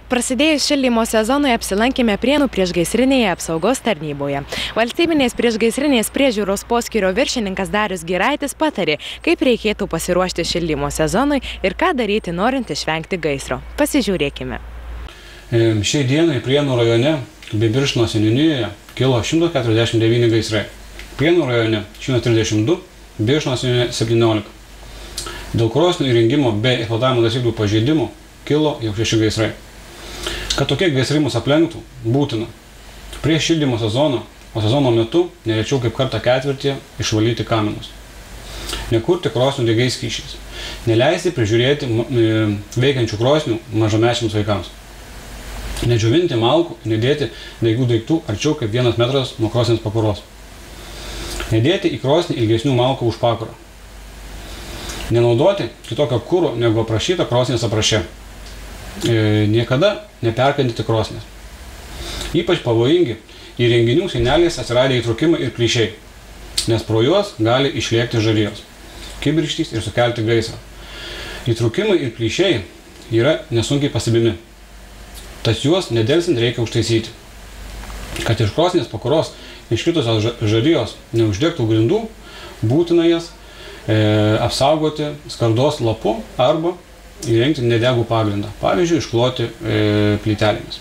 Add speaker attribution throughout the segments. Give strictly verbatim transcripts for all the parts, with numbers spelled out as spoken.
Speaker 1: Prasidėjus šildymo sezonui apsilankėme Prienų priešgaisrinėje apsaugos tarnyboje. Valstybinės priešgaisrinės priežiūros poskyrio viršininkas Darius Giraitis patarė, kaip reikėtų pasiruošti šildymo sezonui ir ką daryti norint išvengti gaisro. Pasižiūrėkime.
Speaker 2: Šiai dienai Prienų rajone bei Birštono seniūnijoje kilo šimtas keturiasdešimt devyni gaisrai. Prienų rajone šimtas trisdešimt du, Birštono seniūnijoje septyniolika. Dėl krosnių įrengimo bei eksploatavimo taisyklių pažeidimų kilo jau šeši gaisrai. Kad tokie gaisrai mus aplenktų, būtina prieš šildymo sezoną, o sezono metu nerečiau kaip kartą ketvirtyje išvalyti kaminus. Nekurti krosnių degiais skysčiais. Neleisti prižiūrėti veikiančių krosnių mažamečiams vaikams. Nedžiovinti malkų, nedėti degių daiktų arčiau kaip vienas metras nuo krosnės pakuros. Nedėti į krosnį ilgesnių malkų už pakurą. Nenaudoti kitokio kuro negu aprašyta krosnės apraše. E, niekada neperkandyti krosnės. Ypač pavojingi įrenginių sienelės atsiradę įtrūkimai ir plyšiai, nes pro juos gali išlėkti žarijos, kibirkštys ir sukelti gaisrą. Įtrūkimai ir plyšiai yra nesunkiai pastebimi, tad juos nedelsint reikia užtaisyti. Kad iš krosnės pakuros iškritusios žarijos neuždegtų grindų, būtina jas e, apsaugoti skardos lapu arba įrengti nedegų pagrindą, pavyzdžiui, iškloti e, plytelėmis.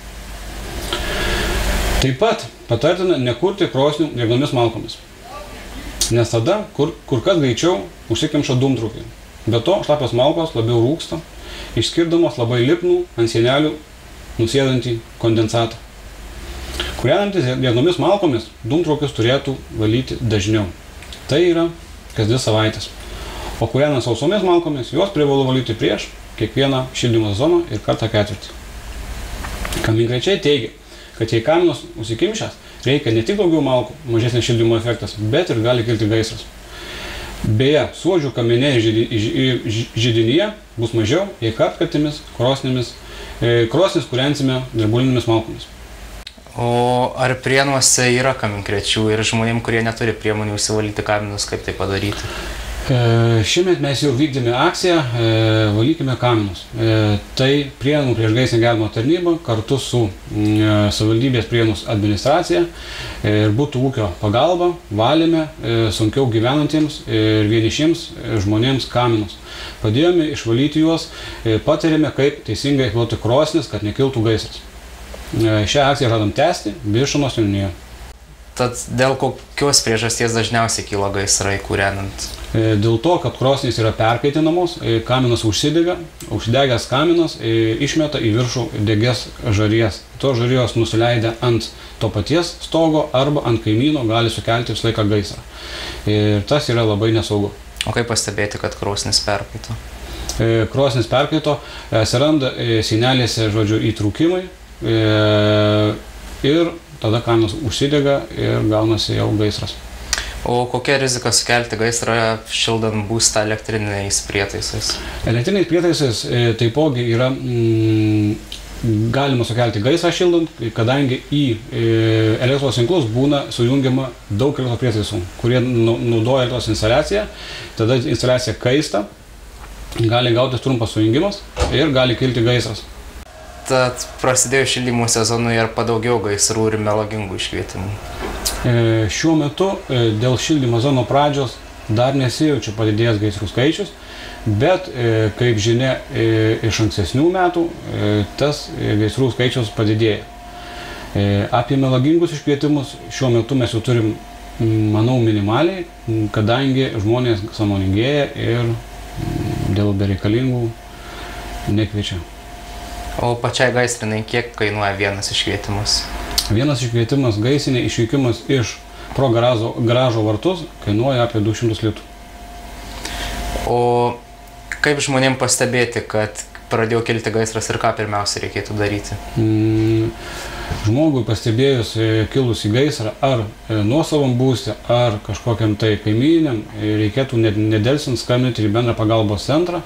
Speaker 2: Taip pat patartina nekurti krosnių drėgnomis malkomis, nes tada kur, kur kas greičiau užsikemša dūmtraukiai. Be to, šlapios malkos labiau rūksta, išskirdamos labai lipnų ant sienelių nusėdantį kondensatą. Kūrenantis drėgnomis malkomis dūmtraukius turėtų valyti dažniau. Tai yra kas dvi savaitės. O kūrenant sausomis malkomis, juos privalu valyti prieš kiekvieną šildymo sezoną ir kartą ketvirtį. Kaminkrėčiai teigia, kad jei kaminas užsikimšęs, reikia ne tik daugiau malkų, mažesnis šildymo efektas, bet ir gali kilti gaisras. Beje, suodžių kamine ir židinyje bus mažiau, jei kartkartėmis, krosnėmis, krosnis kūrensime drebulinėmis malkomis.
Speaker 3: O ar Prienuose yra kaminkrėčių ir žmonėm, kurie neturi priemonių užsivalyti kaminus, kaip tai padaryti?
Speaker 2: E, šiemet mes jau vykdėme akciją e, Valykime kaminus. E, tai Prienų priešgaisrinė gelbėjimo tarnyba kartu su e, savivaldybės Prienus administracija e, ir butų ūkio pagalba valėme e, sunkiau gyvenantiems ir vienišiems žmonėms kaminus. Padėjome išvalyti juos, e, patarėme, kaip teisingai eksploatuoti krosnis, kad nekiltų gaisras. E, šią akciją žadam tęsti Birštono seniūnijoje.
Speaker 3: Tad dėl kokios priežasties dažniausiai kyla gaisrai kūrenant?
Speaker 2: Dėl to, kad krosnys yra perkaitinamos, kaminas užsidega, uždegęs kaminas išmeta į viršų degias žarijas. To žarijos nusileidę ant to paties stogo arba ant kaimyno gali sukelti visą laiką gaisrą. Ir tas yra labai nesaugu.
Speaker 3: O kaip pastebėti, kad krosnis perkaito?
Speaker 2: Krosnis perkaito, atsiranda sienelėse, žodžiu, įtrūkimai ir tada kaminas užsidega ir gaunasi jau gaisras.
Speaker 3: O kokia rizika sukelti gaisrą šildant būstą elektriniais prietaisais?
Speaker 2: Elektriniais prietaisais e, taipogi yra mm, galima sukelti gaisrą šildant, kadangi į e, elektros tinklus būna sujungiama daug elektros prietaisų, kurie naudoja elektros instaliaciją, tada instaliacija kaista, gali gautis trumpas sujungimas ir gali kilti gaisras.
Speaker 3: Tad prasidėjus šildymo sezonui ar padaugėjo gaisrų ir melagingų iškvietimų?
Speaker 2: E, šiuo metu e, dėl šildymo sezono pradžios dar nesijaučia padidėjęs gaisrų skaičius, bet, e, kaip žinia, e, iš ankstesnių metų e, tas e, gaisrų skaičius padidėja. E, apie melagingus iškvietimus šiuo metu mes jau turim, manau, minimaliai, kadangi žmonės sąmoningėja ir dėl bereikalingų nekviečia.
Speaker 3: O pačiai gaisrinai kiek kainuoja vienas iškvietimas?
Speaker 2: Vienas iškvietimas gaisrinė išvykimas iš pro garažo, garažo vartus kainuoja apie du šimtus litų.
Speaker 3: O kaip žmonėm pastebėti, kad pradėjo kilti gaisras ir ką pirmiausia reikėtų daryti?
Speaker 2: Mm, žmogui pastebėjus kilusį gaisrą ar nuosavam būste, ar kažkokiam tai kaimyniniam, reikėtų nedelsint skambinti į bendrą pagalbos centrą,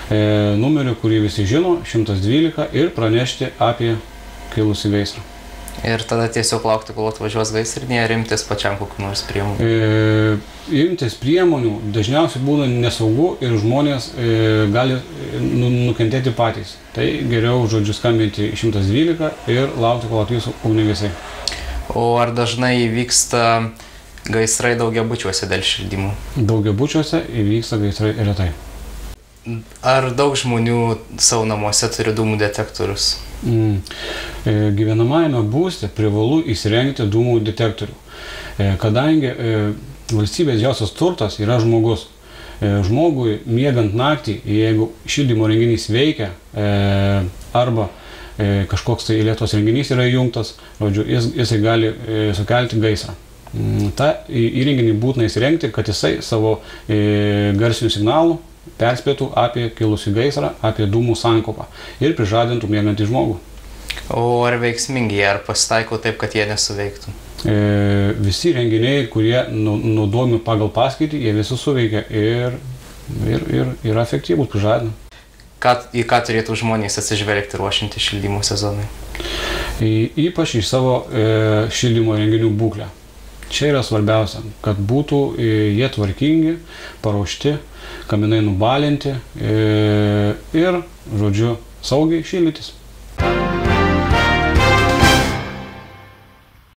Speaker 2: numeriu, kurį visi žino, šimtas dvylika, ir pranešti apie kilusį gaisrą.
Speaker 3: Ir tada tiesiog laukti, kol atvažiuos gaisrinė, ar imtis pačiam kokių nors priemonių?
Speaker 2: E, imtis priemonių dažniausiai būna nesaugu ir žmonės e, gali nu, nukentėti patys. Tai geriau, žodžiu, skambinti šimtas dvylika ir laukti, kol atvyks ugniagesiai.
Speaker 3: O ar dažnai įvyksta gaisrai daugiabučiuose dėl šildymų?
Speaker 2: Daugiabučiuose įvyksta gaisrai retai.
Speaker 3: Ar daug žmonių savo namuose turi dūmų detektorius?
Speaker 2: Mm. E, gyvenamajame būste privalu įsirengti dūmų detektorių, e, kadangi e, valstybės didžiausias turtas yra žmogus. E, žmogui miegant naktį, jeigu šildymo renginys veikia e, arba e, kažkoks tai elektros renginys yra įjungtas, žodžiu, jis, jisai gali e, sukelti gaisrą. Mm, tą įrenginį būtina įsirengti, kad jisai savo e, garsinių signalų perspėtų apie kilusį gaisrą, apie dūmų sankopą ir prižadintų miegantį žmogų.
Speaker 3: O ar veiksmingi, ar pasitaiko taip, kad jie nesuveiktų?
Speaker 2: E, visi renginiai, kurie naudojami pagal paskirtį, jie visi suveikia ir, ir, ir yra efektyvūs, prižadina.
Speaker 3: Ką, į ką turėtų žmonės atsižvelgti ruošiantį šildymo sezonui?
Speaker 2: Į, ypač į savo e, šildymo renginių būklę. Čia yra svarbiausia, kad būtų e, jie tvarkingi, paruošti, kaminai nubalinti e, ir, žodžiu, saugiai šildytis.